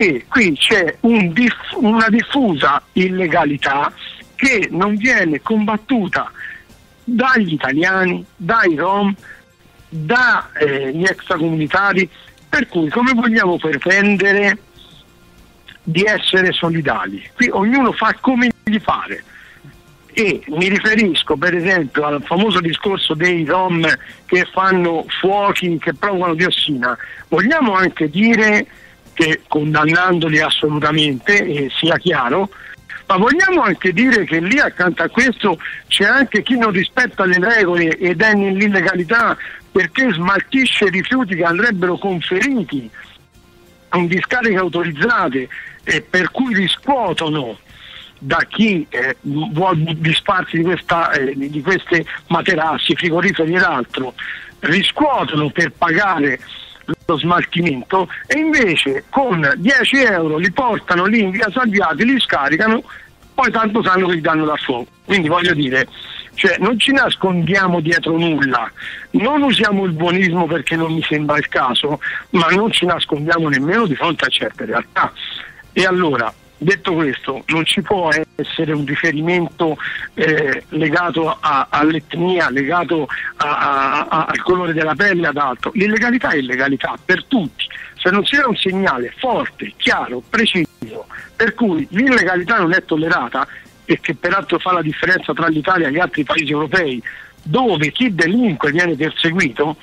che qui c'è una diffusa illegalità che non viene combattuta dagli italiani, dai rom, dagli extracomunitari, per cui come vogliamo pretendere di essere solidali? Qui ognuno fa come gli pare. E mi riferisco per esempio al famoso discorso dei rom che fanno fuochi, che provocano diossina. Vogliamo anche dire che, condannandoli assolutamente, sia chiaro, ma vogliamo anche dire che lì accanto a questo c'è anche chi non rispetta le regole ed è nell'illegalità perché smaltisce rifiuti che andrebbero conferiti in discariche autorizzate e per cui riscuotono da chi vuole disfarsi di queste materassi, frigoriferi ed altro, riscuotono per pagare lo smaltimento, e invece con 10 euro li portano lì in via Salviati, li scaricano, poi tanto sanno che gli danno da fuoco. Quindi voglio dire, cioè, non ci nascondiamo dietro nulla, non usiamo il buonismo perché non mi sembra il caso, ma non ci nascondiamo nemmeno di fronte a certe realtà. E allora, detto questo, non ci può essere un riferimento legato all'etnia, legato al colore della pelle, ad altro. L'illegalità è illegalità per tutti. Se non si dà un segnale forte, chiaro, preciso, per cui l'illegalità non è tollerata, e che peraltro fa la differenza tra l'Italia e gli altri paesi europei, dove chi delinque viene perseguito,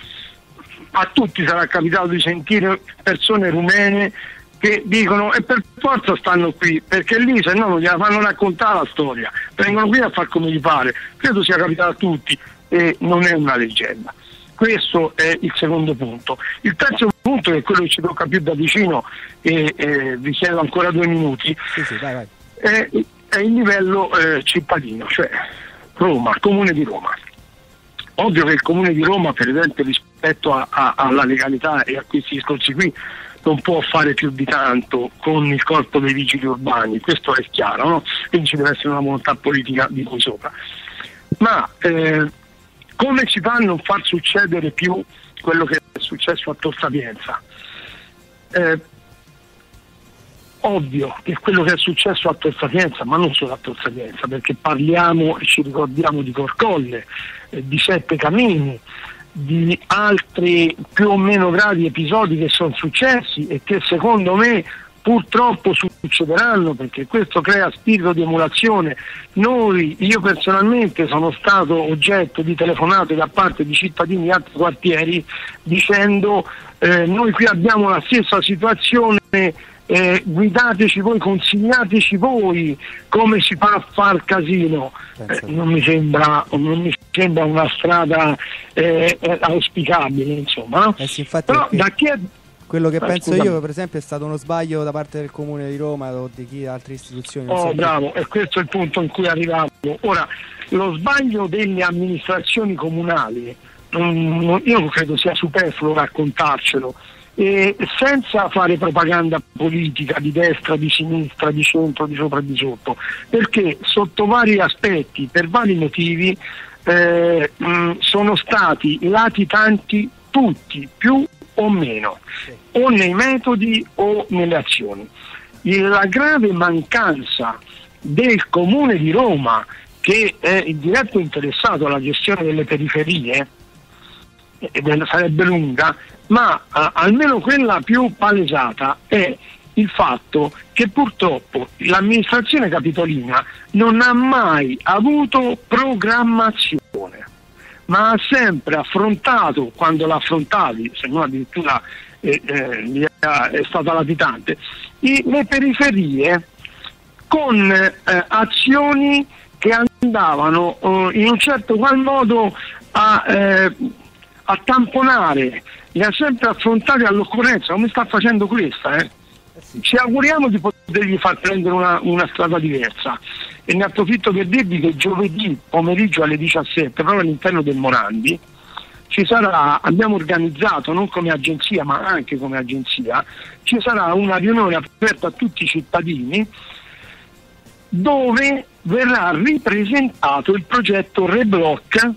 a tutti sarà capitato di sentire persone rumene che dicono e per forza stanno qui, perché lì se no non gliela fanno raccontare la storia, vengono qui a far come gli pare. Credo sia capitato a tutti e non è una leggenda. Questo è il secondo punto. Il terzo punto, che è quello che ci tocca più da vicino, e vi chiedo ancora 2 minuti, sì, vai. È il livello cittadino, cioè Roma, il Comune di Roma. Ovvio che il Comune di Roma, per esempio, rispetto alla legalità e a questi discorsi qui, non può fare più di tanto con il corpo dei vigili urbani, questo è chiaro, no? Quindi ci deve essere una volontà politica di cui sopra. Ma come si fa a non far succedere più quello che è successo a Tor Sapienza? Ovvio che quello che è successo a Tor Sapienza, ma non solo a Tor Sapienza, perché parliamo e ci ricordiamo di Corcolle, di Sette Camini, di altri più o meno gravi episodi che sono successi e che secondo me purtroppo succederanno, perché questo crea spirito di emulazione. Io personalmente sono stato oggetto di telefonate da parte di cittadini di altri quartieri dicendo noi qui abbiamo la stessa situazione, guidateci voi, consigliateci voi come si fa a far casino. Non mi sembra una strada auspicabile, insomma, no? Sì, infatti, però da chi è... Quello che penso io, per esempio, è stato uno sbaglio da parte del Comune di Roma o di chi altre istituzioni. Bravo, e questo è il punto in cui arriviamo. Ora, lo sbaglio delle amministrazioni comunali, io credo sia superfluo raccontarcelo, senza fare propaganda politica di destra, di sinistra, di centro, di sopra e di sotto, perché sotto vari aspetti, per vari motivi, sono stati latitanti tutti, più o meno, o nei metodi o nelle azioni. La grave mancanza del Comune di Roma, che è il diretto interessato alla gestione delle periferie, sarebbe lunga, ma almeno quella più palesata è il fatto che purtroppo l'amministrazione capitolina non ha mai avuto programmazione, ma ha sempre affrontato, quando l'ha affrontavi, se non addirittura è stata latitante, le periferie con azioni che andavano in un certo qual modo a tamponare, le ha sempre affrontate all'occorrenza, come sta facendo questa. Ci auguriamo di potergli far prendere una strada diversa, e ne approfitto per dirvi che giovedì pomeriggio alle 17, proprio all'interno del Morandi, abbiamo organizzato, non come agenzia ma anche come agenzia, ci sarà una riunione aperta a tutti i cittadini dove verrà ripresentato il progetto Reblock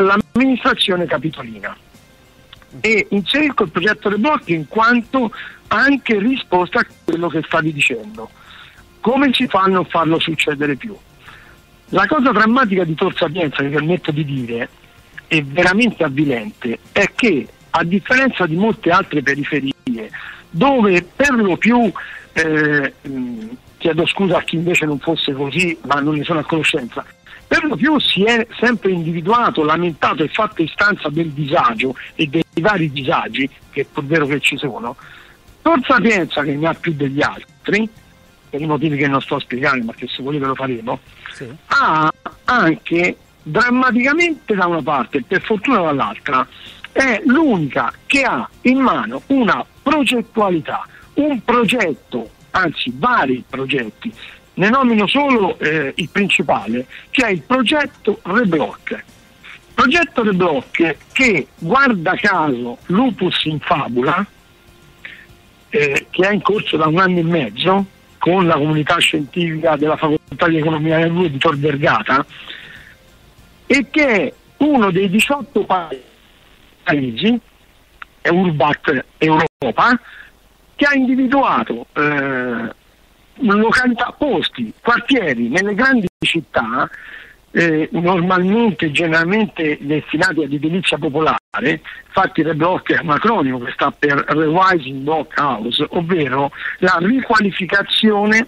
all'amministrazione capitolina, e inserisco il progetto Reblock in quanto anche risposta a quello che stavi dicendo. Come si fa a non farlo succedere più? La cosa drammatica di Tor Sapienza, mi permetto di dire, e veramente avvilente, è che a differenza di molte altre periferie dove per lo più chiedo scusa a chi invece non fosse così, ma non ne sono a conoscenza, per lo più si è sempre individuato, lamentato e fatto istanza del disagio e dei vari disagi, che è pur vero che ci sono. Tor Sapienza, che ne ha più degli altri, per i motivi che non sto a spiegare, ma che se volete lo faremo, sì, ha anche drammaticamente da una parte e per fortuna dall'altra è l'unica che ha in mano una progettualità, un progetto, anzi vari progetti, ne nomino solo il principale, che è il progetto Rebloc. Progetto Rebloc che, guarda caso, Lupus in Fabula, che è in corso da 1 anno e mezzo con la comunità scientifica della Facoltà di Economia del di Tor Vergata, e che è uno dei 18 paesi Urbat Europa che ha individuato località, posti, quartieri nelle grandi città, normalmente generalmente destinati ad edilizia popolare. Infatti Rebloc è un acronimo che sta per Revising Block House, ovvero la riqualificazione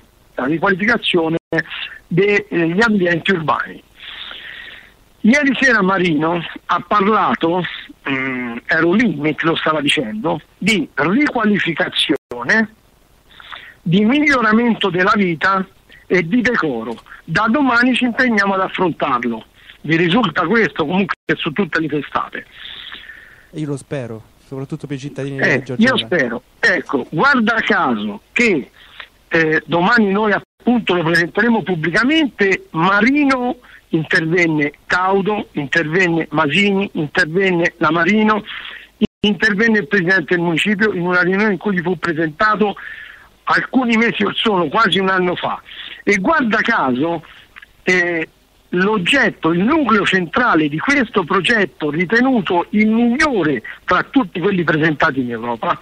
degli ambienti urbani. Ieri sera Marino ha parlato, ero lì mentre lo stava dicendo, di riqualificazione, di miglioramento della vita e di decoro. Da domani ci impegniamo ad affrontarlo. Vi risulta questo comunque su tutte le testate? Io lo spero, soprattutto per i cittadini di Giorgia. Io spero. Ecco, guarda caso che domani noi appunto lo presenteremo pubblicamente. Marino intervenne, Caudo intervenne, Masini intervenne, la Marino intervenne, il presidente del municipio in una riunione in cui gli fu presentato alcuni mesi or sono, quasi 1 anno fa, e guarda caso l'oggetto, il nucleo centrale di questo progetto, ritenuto il migliore tra tutti quelli presentati in Europa,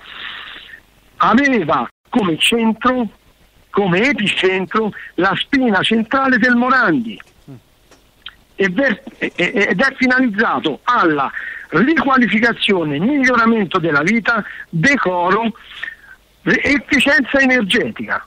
aveva come centro, come epicentro, la spina centrale del Morandi ed è finalizzato alla riqualificazione, miglioramento della vita, decoro, efficienza energetica.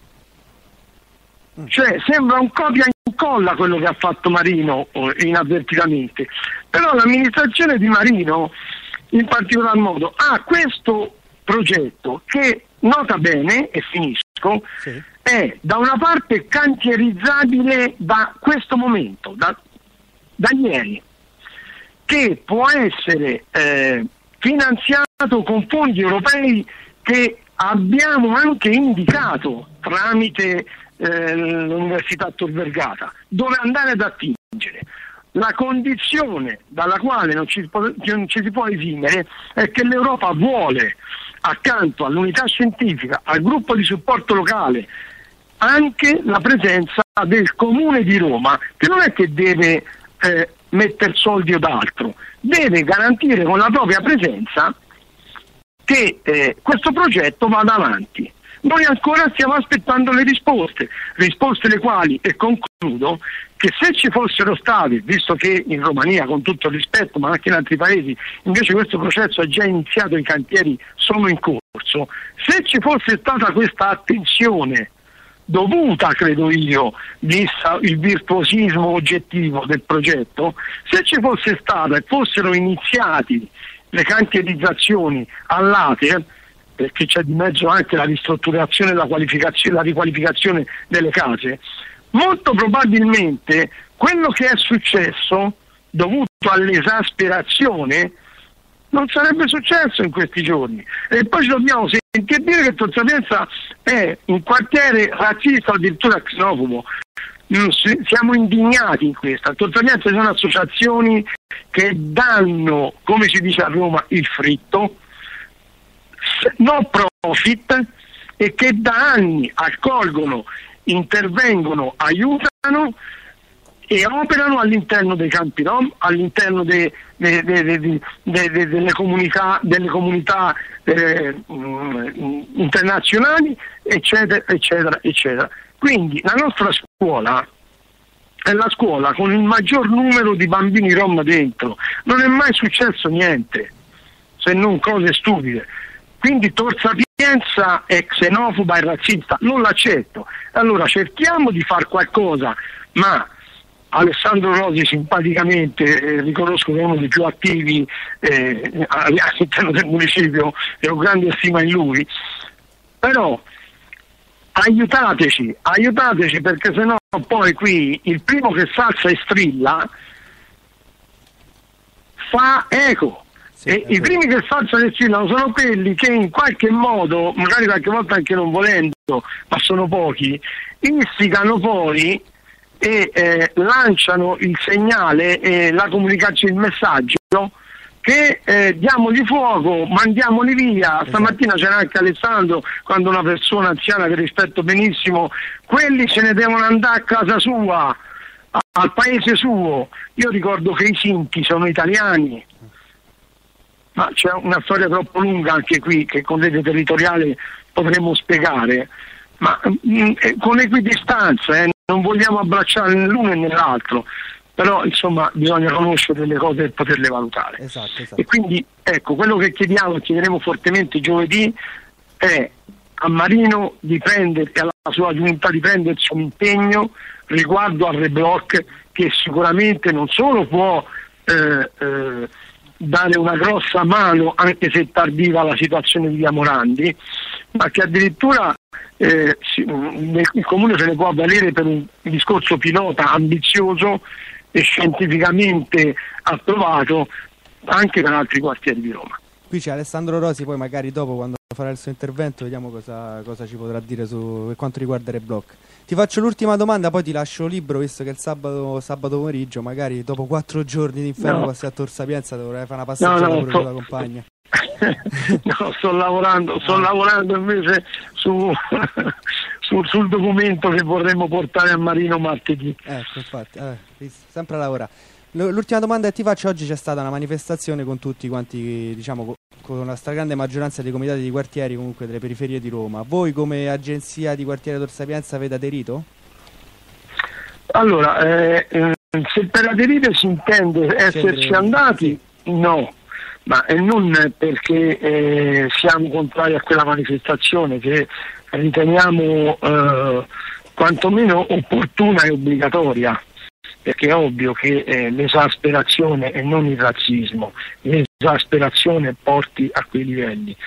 Cioè sembra un copia e incolla quello che ha fatto Marino inavvertitamente, però l'amministrazione di Marino in particolar modo ha questo progetto che, nota bene, e finisco, sì, è da una parte cantierizzabile da questo momento, da ieri, che può essere finanziato con fondi europei che abbiamo anche indicato tramite l'Università Tor Vergata, dove andare ad attingere. La condizione dalla quale non ci si può esimere è che l'Europa vuole, accanto all'unità scientifica, al gruppo di supporto locale, anche la presenza del Comune di Roma, che non è che deve mettere soldi o d'altro, deve garantire con la propria presenza che questo progetto vada avanti. Noi ancora stiamo aspettando le risposte le quali, e concludo, che se ci fossero state, visto che in Romania, con tutto il rispetto, ma anche in altri paesi, invece questo processo è già iniziato, i cantieri sono in corso, se ci fosse stata questa attenzione dovuta, credo io, vista il virtuosismo oggettivo del progetto, se ci fosse stata e fossero iniziati le cantierizzazioni all'ATER, perché c'è di mezzo anche la ristrutturazione e la riqualificazione delle case, molto probabilmente quello che è successo, dovuto all'esasperazione, non sarebbe successo in questi giorni. E poi ci dobbiamo sentire dire che Tor Sapienza è un quartiere razzista, addirittura xenofobo. Siamo indignati in questo. A Tor Sapienza ci sono associazioni che danno, come si dice a Roma, il fritto, no profit, e che da anni accolgono, intervengono, aiutano e operano all'interno dei campi rom, all'interno delle comunità internazionali, eccetera, eccetera, eccetera. Quindi la nostra scuola è la scuola con il maggior numero di bambini rom dentro. Non è mai successo niente, se non cose stupide. Quindi Tor Sapienza è xenofoba e razzista, non l'accetto. Allora cerchiamo di fare qualcosa, ma Alessandro Rosi simpaticamente riconosco che è uno dei più attivi all'interno del municipio e ho grande stima in lui, però aiutateci perché sennò poi qui il primo che salsa e strilla fa eco. E i primi che salzano e strillano sono quelli che in qualche modo, magari qualche volta anche non volendo, ma sono pochi, istigano poi e lanciano il segnale, la comunicazione, il messaggio che diamogli fuoco, mandiamoli via. Stamattina c'era anche Alessandro, quando una persona anziana che rispetto benissimo, quelli se ne devono andare a casa sua, al paese suo. Io ricordo che i Sinti sono italiani, ma c'è una storia troppo lunga anche qui che con rete territoriale potremmo spiegare, ma con equidistanza, non vogliamo abbracciare né l'uno né l'altro, però insomma bisogna conoscere le cose e poterle valutare. Esatto. E quindi ecco, quello che chiediamo e chiederemo fortemente giovedì è a Marino di prendere, e alla sua giunta di prendersi un impegno riguardo al reblock, che sicuramente non solo può dare una grossa mano, anche se tardiva, alla situazione di Via Morandi, ma che addirittura il Comune se ne può avvalere per un discorso pilota ambizioso e scientificamente approvato anche per altri quartieri di Roma. Qui c'è Alessandro Rosi, poi magari dopo, quando farà il suo intervento, vediamo cosa ci potrà dire per quanto riguarda il reblock. Ti faccio l'ultima domanda, poi ti lascio libero, visto che il sabato pomeriggio, magari dopo 4 giorni di inferno, passi a Tor Sapienza, dovrai fare una passeggiata pure con la compagna. No, sto lavorando invece sul documento che vorremmo portare a Marino martedì. Ecco, infatti, sempre a lavorare. L'ultima domanda che ti faccio: oggi c'è stata una manifestazione con tutti quanti, diciamo, con la stragrande maggioranza dei comitati di quartieri, comunque delle periferie di Roma. Voi come agenzia di quartiere Tor Sapienza avete aderito? Allora, se per aderire si intende esserci andati, sì. No, ma non perché siamo contrari a quella manifestazione, che riteniamo quantomeno opportuna e obbligatoria, perché è ovvio che l'esasperazione e non il razzismo, l'esasperazione porti a quei livelli,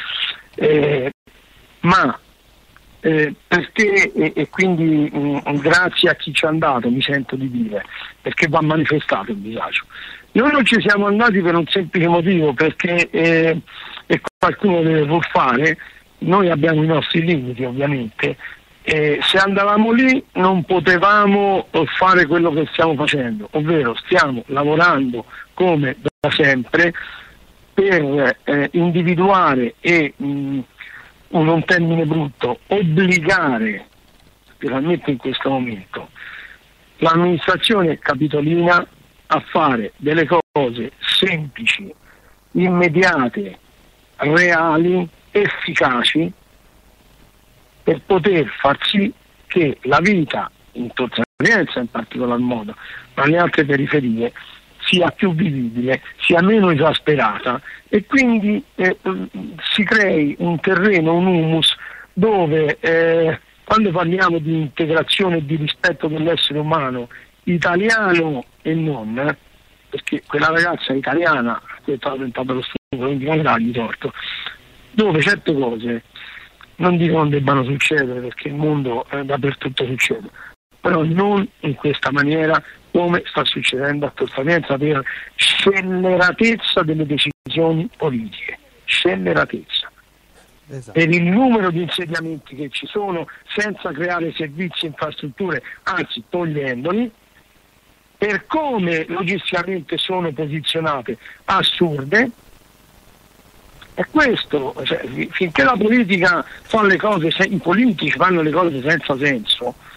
ma perché e quindi grazie a chi ci è andato, mi sento di dire, perché va manifestato il disagio. Noi non ci siamo andati per un semplice motivo, perché e qualcuno deve pur fare, noi abbiamo i nostri limiti ovviamente. Se andavamo lì non potevamo fare quello che stiamo facendo, ovvero stiamo lavorando come da sempre per individuare e, un termine brutto, obbligare, specialmente in questo momento, l'amministrazione capitolina a fare delle cose semplici, immediate, reali, efficaci, per poter far sì che la vita in Tor Sapienza in particolar modo, ma nelle altre periferie, sia più vivibile, sia meno esasperata, e quindi si crei un terreno, un humus, dove quando parliamo di integrazione e di rispetto dell'essere umano, italiano e non, perché quella ragazza italiana, che è tentato lo stupro, quindi non dargli torto, dove certe cose non dico non debbano succedere, perché il mondo dappertutto succede, però non in questa maniera come sta succedendo a Tor Sapienza, per scelleratezza delle decisioni politiche, scelleratezza. Esatto. Per il numero di insediamenti che ci sono, senza creare servizi e infrastrutture, anzi togliendoli, per come logisticamente sono posizionate, assurde. E questo, finché la politica fa le cose, i politici fanno le cose senza senso,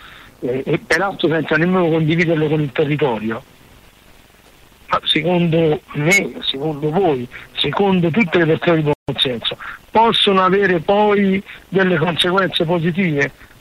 e peraltro senza nemmeno condividerlo con il territorio, ma secondo me, secondo voi, secondo tutte le persone di buon senso, possono avere poi delle conseguenze positive?